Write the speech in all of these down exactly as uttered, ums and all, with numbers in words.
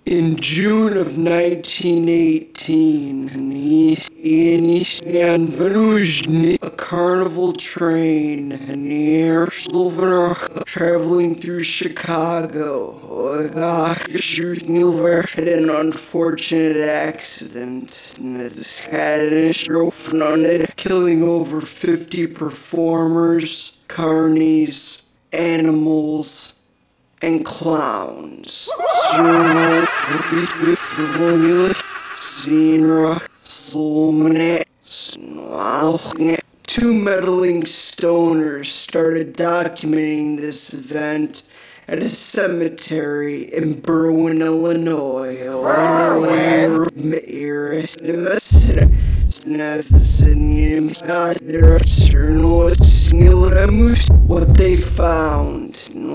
In June of nineteen eighteen, a Carnival train near Slovakia traveling through Chicago had an unfortunate accident, killing over fifty performers, carnies, animals, and clowns. Two meddling stoners started documenting this event at a cemetery in Berwyn, Illinois. What they found,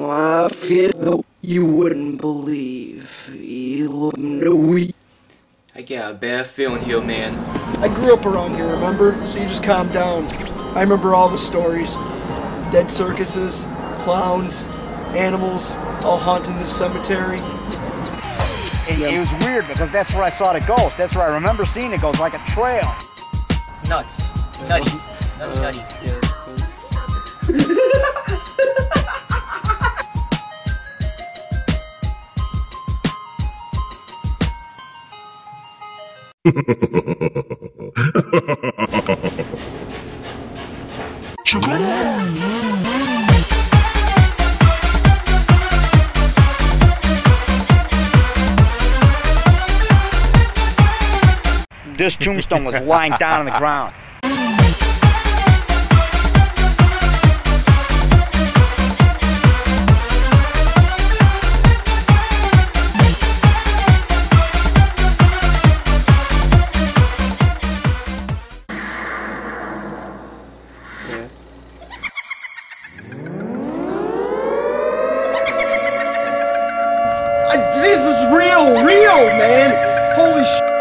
you wouldn't believe. I got a bad feeling here, man. I grew up around here, remember? So you just calm down. I remember all the stories. Dead circuses, clowns, animals, all haunting this cemetery. It, it was weird because that's where I saw the ghost. That's where I remember seeing it goes like a trail. It's nuts. Nutty. Nutty, nutty. This tombstone was lying down on the ground. This is real, real, man! Holy sh**!